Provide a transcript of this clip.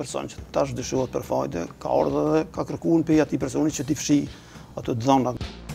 person që tash dyshohet për fajde, ka ardhur dhe ka kërkuar pe atij personi që t'i fshi ato dhëna.